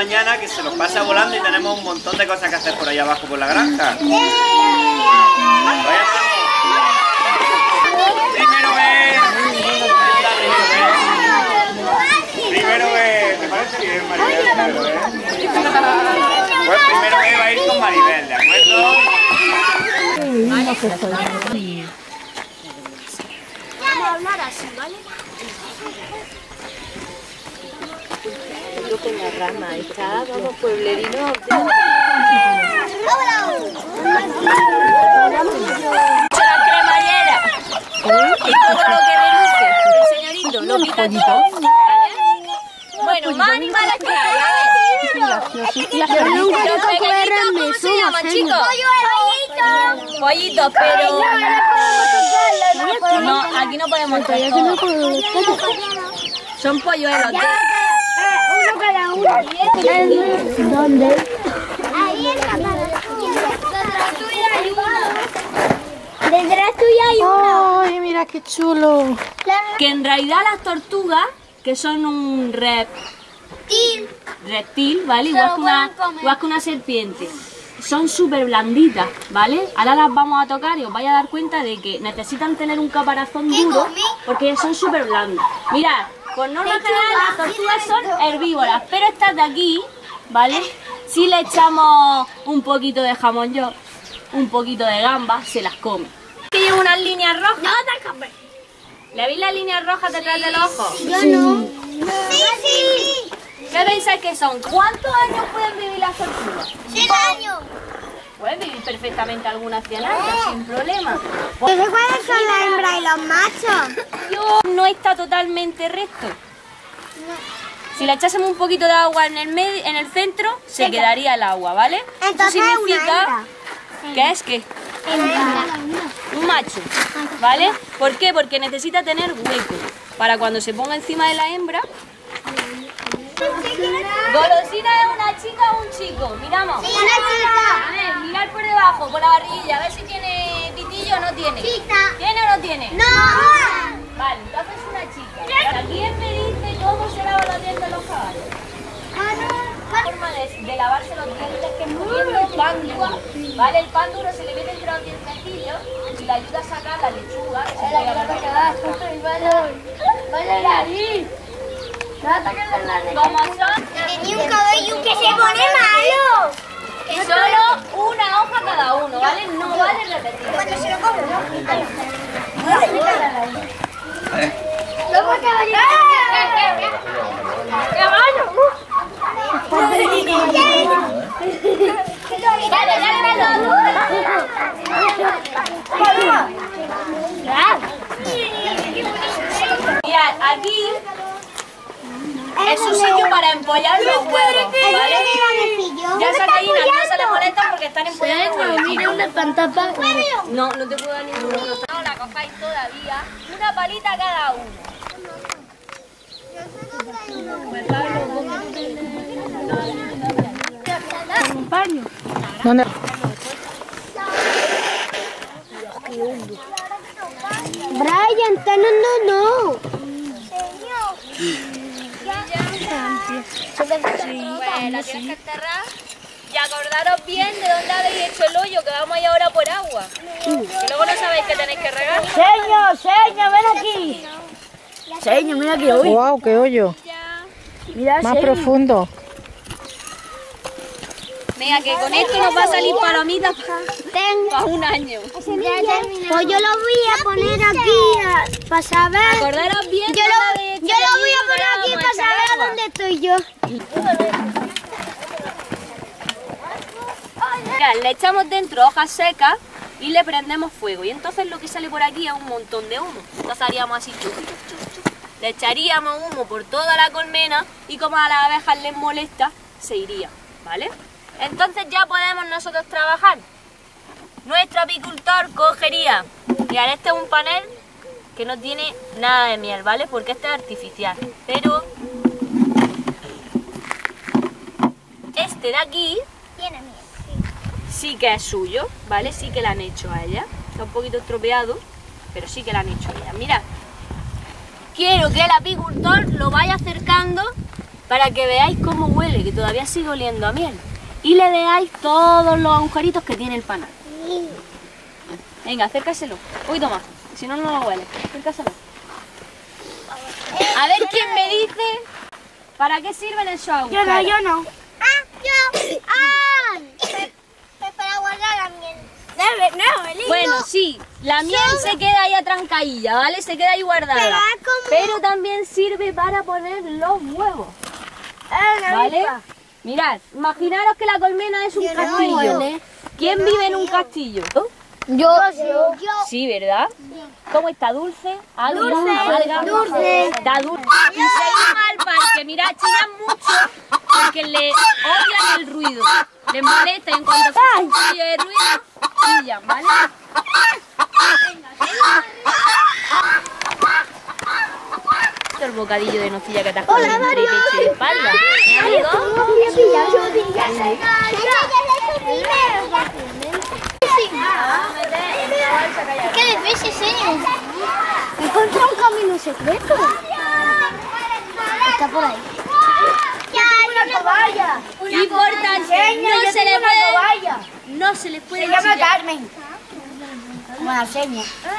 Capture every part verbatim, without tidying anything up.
mañana que se nos pasa volando y tenemos un montón de cosas que hacer por ahí abajo por la granja. Primero ve. Primero ve. ¿Te parece bien, Maribel? Primero ve. Pues primero ve va a ir con Maribel, ¿de acuerdo? Vamos a hablar así, ¿vale? Yo con la rama, está, vamos pueblerino. La cremallera y todo lo que reluce, el señorito, lo quita todo. Bueno, más animales que hay, a ver. Los pequeñitos, ¿cómo se llaman, chicos? Pollitos. Pollitos, pero... No, aquí no podemos traer todo. Son polluelos. Uno cada uno. ¿Dónde? Ahí en la cara. Detrás tuya hay uno. Detrás tuya hay uno. ¡Ay, mira qué chulo! Que en realidad las tortugas, que son un reptil, reptil, ¿vale? Igual que, una, igual que una serpiente. Son súper blanditas, ¿vale? Ahora las vamos a tocar y os vais a dar cuenta de que necesitan tener un caparazón duro porque son súper blandas. Mirad, por norma general las tortugas son herbívoras, pero estas de aquí, ¿vale? Si le echamos un poquito de jamón york, un poquito de gamba, se las come. Que lleva unas líneas rojas. No te escapes. ¿Le veis las líneas rojas detrás de los ojos? Yo no. Sí, sí. ¿Qué pensáis que son? ¿Cuántos años pueden vivir las tortugas? cien años. Pueden vivir perfectamente algunas cien años, sin problema. ¿Cuáles son las hembras y los machos? Yo no está totalmente recto. Si le echásemos un poquito de agua en el medio, en el centro, se quedaría el agua, ¿vale? Entonces eso significa que es que un macho, ¿vale? ¿Por qué? Porque necesita tener hueco para cuando se ponga encima de la hembra. ¿Golosina es una chica o un chico? Miramos. Sí, una chica. A ver, mirar por debajo, por la barriguilla, a ver si tiene pitillo o no tiene. ¿Tiene o no tiene? No. Vale, entonces es una chica. ¿Quién me dice cómo se lavan los dientes los caballos? La forma de, de lavarse los dientes que es poniendo pan duro. ¿Vale? El pan duro se le mete entre los dientecillos y le ayuda a sacar la lechuga. Que se pega por ahí. Como son, Tenía un cabello que se pone malo. solo una hoja cada uno, ¿vale? No vale repetir. Cuando se lo como. Luego caballito. ¡Qué malo! Dale, dale, mirad, aquí es un sitio para empollar los huevos, ¿vale? Ya esas gallinas no se les molestan porque están empollando huevos. Mira una pantapa. No, no te puedo dar ninguno. No la cojáis todavía. Una palita cada uno. ¿Un paño? ¿Dónde? Brian, está no, no, no. Pues la tienes que enterrar y acordaros bien de dónde habéis hecho el hoyo, que vamos a ir ahora por agua. Que luego no sabéis que tenéis que regar. Señor, señor, ven aquí. Señor, mira aquí hoy. Wow, qué hoyo. Mira, más profundo. Mira, que con esto nos va a salir palomitas para un año. Pues yo lo voy a poner aquí para saber. Acordaros bien. Yo lo, yo lo voy a poner aquí para saber a dónde estoy yo. Mira, le echamos dentro hojas secas y le prendemos fuego. Y entonces lo que sale por aquí es un montón de humo. Entonces haríamos así, chup, chup, chup, chup. Le echaríamos humo por toda la colmena y como a las abejas les molesta, se iría, ¿vale? Entonces ya podemos nosotros trabajar. Nuestro apicultor cogería, mirad, este es un panel que no tiene nada de miel, ¿vale? Porque este es artificial, pero este de aquí Tiene miel. sí que es suyo, ¿vale? Sí que la han hecho a ella. Está un poquito estropeado, pero sí que la han hecho a ella. Mirad, quiero que el apicultor lo vaya acercando para que veáis cómo huele, que todavía sigue oliendo a miel. Y le veáis todos los agujeritos que tiene el panal. Venga, acércaselo. Un poquito más, si no, no lo huele. Acércaselo. A ver quién me dice para qué sirven esos agujeros. Yo no, yo no. Ah, yo. Ah, es para guardar la miel. Debe, no, Elisa. Bueno, sí, la miel se queda ahí atrancadilla, ¿vale? Se queda ahí guardada. Pero es como- Pero también sirve para poner los huevos, ¿vale? Mirad, imaginaros que la colmena es un Yo no, castillo. ¿vale? ¿Quién vive en un castillo? Yo. Yo. Sí, ¿verdad? ¿Cómo está? ¿Dulce? ¿Agria? Dulce, ¿Amarga? dulce. Está dulce. Y se iban al parque, mirad, chillan mucho porque le odian el ruido. Les molesta y en cuanto se un poquillo de ruido, chillan, ¿vale? El bocadillo de nocilla que te has comido entre pecho y espalda. ¿Eh, amigo? Qué difícil, señor. Encontré un camino secreto. Está por ahí. Importante, no se le puede, no se le puede Se llama chillar. Carmen. Buena seña.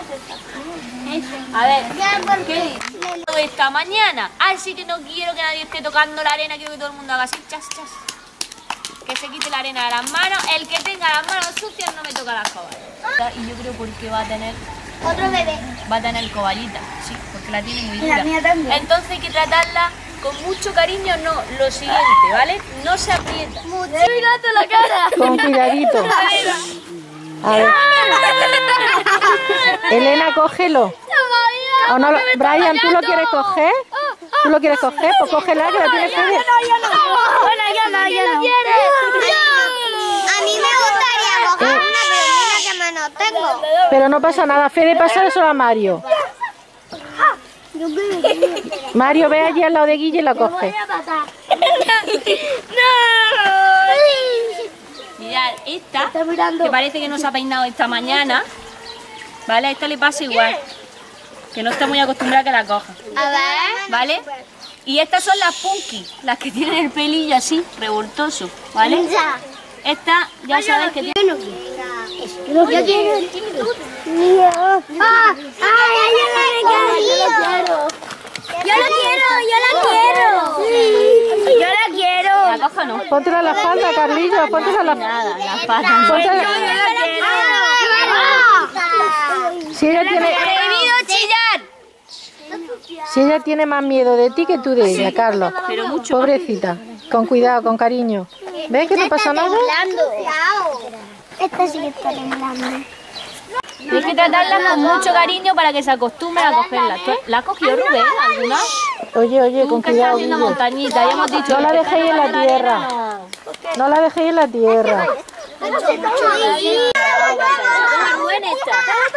A ver, ¿qué dice? Esta mañana. Así que no quiero que nadie esté tocando la arena, quiero que todo el mundo haga así, chas, chas. Que se quite la arena de las manos. El que tenga las manos sucias no me toca las cobayas. Y yo creo porque va a tener, Otro bebé. va a tener coballita, sí, porque la tiene muy Y dura. la mía también. Entonces hay que tratarla con mucho cariño, no, lo siguiente, ¿vale? No se aprieta. Mírate la cara. Con cuidadito. A ver. Elena, cógelo. ¿O no lo- Brian, ¿tú lo quieres coger? ¿Tú lo quieres coger? Pues cógela, que la tienes que ver. Bueno, yo no, yo no. A mí me gustaría coger una, pero mira que me no tengo. Pero no pasa nada. Fede, pasa eso a Mario. Mario, ve allí al lado de Guille y la coge. Mirad, esta, que parece que no se ha peinado esta mañana, ¿vale? A esta le pasa igual, que no está muy acostumbrada a que la coja, A ver. ¿vale? Y estas son las punky, las que tienen el pelillo así, revoltoso, ¿vale? Esta, ya sabes que tiene... Yo quiero el tímido. ¡Ah! ¡Ay, yo la quiero! ¡Yo la quiero! ¡Yo la quiero! Yo la quiero. ¿La coja o no? Póntela a la espalda, Carlillo. Póntela a la Nada, las patas. Póntela- Si ella tiene, ¡Prohibido chillar! si ella tiene más miedo de ti que tú de ella, Carlos. Pero mucho. Pobrecita. Con cuidado, con cariño. ¿Ves que no pasa nada? Esta sí que está temblando. Tienes que tratarlas con mucho cariño para que se acostumbren a cogerla. ¿Tú- ¿La ha cogido Rubén alguna? Oye, oye, Tú con que estás cuidado, haciendo Guille. montañita, ya hemos dicho. No la que dejéis en la arena, tierra. no. No la dejéis en la tierra. Toma Rubén esta.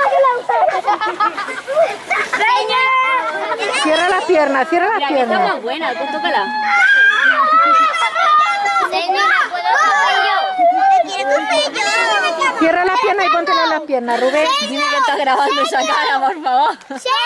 Cierra las piernas, cierra las Mira, que está piernas. más buena, pues tócala. Cierra las piernas y póntela en las piernas, Rubén. Dime que estás grabando esa cara, por favor.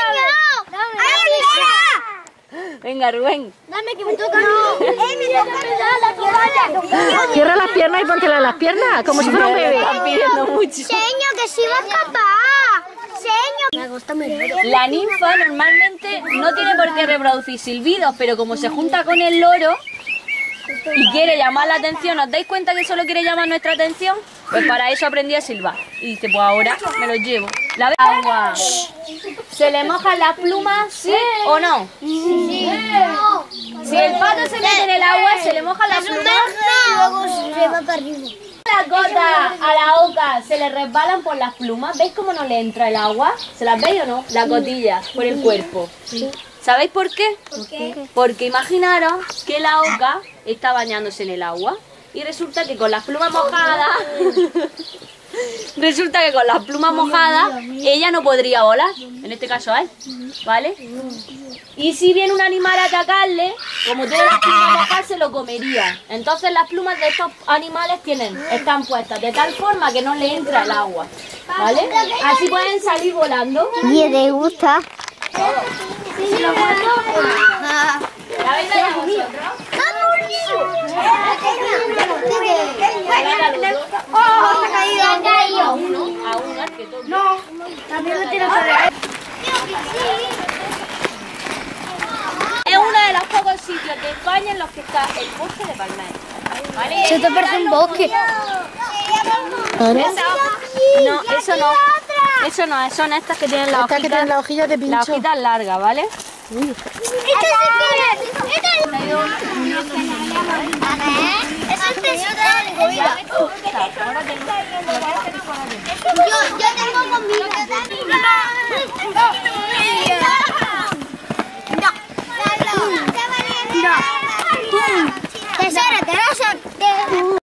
Venga, Rubén. Dame que me toca. No. ¡Eh, me toca la toalla! Cierra las piernas y póntela en las piernas, como si fuera un bebé. Están pidiendo mucho. Señor, que sí va a escapar. Señor. Me gusta mi La ninfa normalmente no tiene por qué reproducir silbidos, pero como se junta con el loro y quiere llamar la atención, ¿os dais cuenta que solo quiere llamar nuestra atención? Pues para eso aprendí a silbar. Y dice, pues ahora me los llevo. La agua. ¿Se le mojan las plumas, sí o no? Sí. Si el pato se mete en el agua, ¿se le mojan las plumas? Luego se va para arriba. Las gotas a la oca se le resbalan por las plumas. ¿Veis cómo no le entra el agua? ¿Se las veis o no? Las gotillas por el cuerpo. ¿Sabéis por qué? ¿Por qué? Porque imaginaros que la oca está bañándose en el agua y resulta que con las plumas mojadas, resulta que con las plumas mojadas ella no podría volar, en este caso él, ¿vale? Y si viene un animal a atacarle, como tiene las plumas mojadas se lo comería. Entonces las plumas de estos animales tienen, están puestas de tal forma que no le entra el agua, ¿vale? Así pueden salir volando. ¿Y te gusta? habéis dado vosotros? ¡Oh, se ha caído! Se ha caído. A uno, al que toque. No, también lo tienes que ver. Es uno de los pocos sitios de España en los que está el bosque de palmeras. ¿Vale? Se te parece un bosque. No, eso no. Eso no, son estas que tienen las Estas que tienen las hojillas de las pincho. hojitas largas, ¿vale? ¡Esta se ¡Esta! A ver, es el tesoro de la